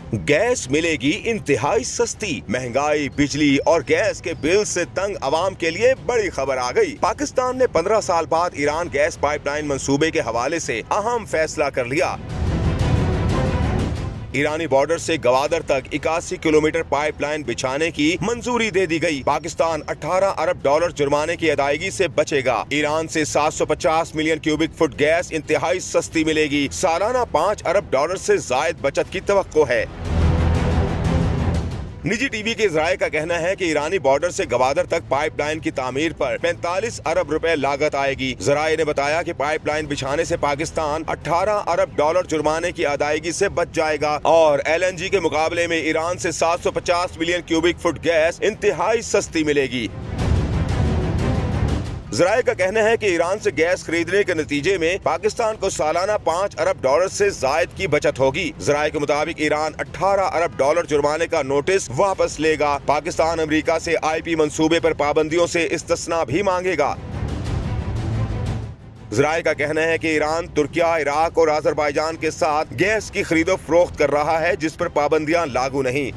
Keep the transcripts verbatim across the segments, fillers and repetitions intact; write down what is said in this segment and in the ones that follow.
Gas मिलेगी इंतहाई सस्ती। महंगाई, बिजली और गैस के बिल से तंग आवाम के लिए बड़ी खबर आ गई। पाकिस्तान ने पंद्रह साल बाद ईरान गैस पाइपलाइन मंसूबे के हवाले से अहम फैसला कर लिया। ईरानी बॉर्डर से गवादर तक इक्यासी किलोमीटर पाइपलाइन बिछाने की मंजूरी दे दी गई। पाकिस्तान अठारह अरब डॉलर जुर्माने की अदायगी से बचेगा। ईरान से सात सौ पचास मिलियन क्यूबिक फुट गैस इंतहाई सस्ती मिलेगी। सालाना पाँच अरब डॉलर से जायद बचत की तवक्को है। निजी टीवी के ज़राए का कहना है कि ईरानी बॉर्डर से गवादर तक पाइपलाइन की तामीर पर पैंतालीस अरब रुपए लागत आएगी। ज़राए ने बताया कि पाइपलाइन बिछाने से पाकिस्तान अठारह अरब डॉलर जुर्माने की अदायगी से बच जाएगा और एलएनजी के मुकाबले में ईरान से सात सौ पचास मिलियन क्यूबिक फुट गैस इंतहाई सस्ती मिलेगी। ज़राए का कहना है कि ईरान से गैस खरीदने के नतीजे में पाकिस्तान को सालाना पाँच अरब डॉलर से जायद की बचत होगी। ज़राए के मुताबिक ईरान अठारह अरब डॉलर जुर्माने का नोटिस वापस लेगा। पाकिस्तान अमेरिका से आईपी मंसूबे पर पाबंदियों से इस्तिस्ना भी मांगेगा। ज़राए का कहना है कि ईरान तुर्किया, इराक और अजरबैजान के साथ गैस की खरीदो फरोख्त कर रहा है, जिस पर पाबंदियां लागू नहीं।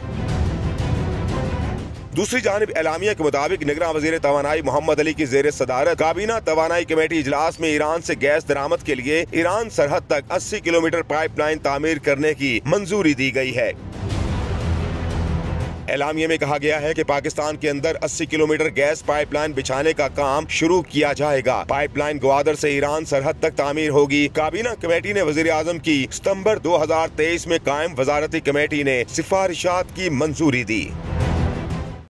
दूसरी जानिब एलामिया के मुताबिक निगरान वजीर तवानाई मोहम्मद अली की जेर सदारत काबीना तवानाई कमेटी इजलास में ईरान से गैस दरामद के लिए ईरान सरहद तक अस्सी किलोमीटर पाइपलाइन तामीर करने की मंजूरी दी गई है। एलामिया में कहा गया है कि पाकिस्तान के अंदर अस्सी किलोमीटर गैस पाइपलाइन बिछाने का काम शुरू किया जाएगा। पाइपलाइन ग्वादर से ईरान सरहद तक तामीर होगी। काबीना कमेटी ने वजीर आजम की सितंबर दो हजार तेईस में कायम वजारती कमेटी ने सिफारिशात की मंजूरी दी।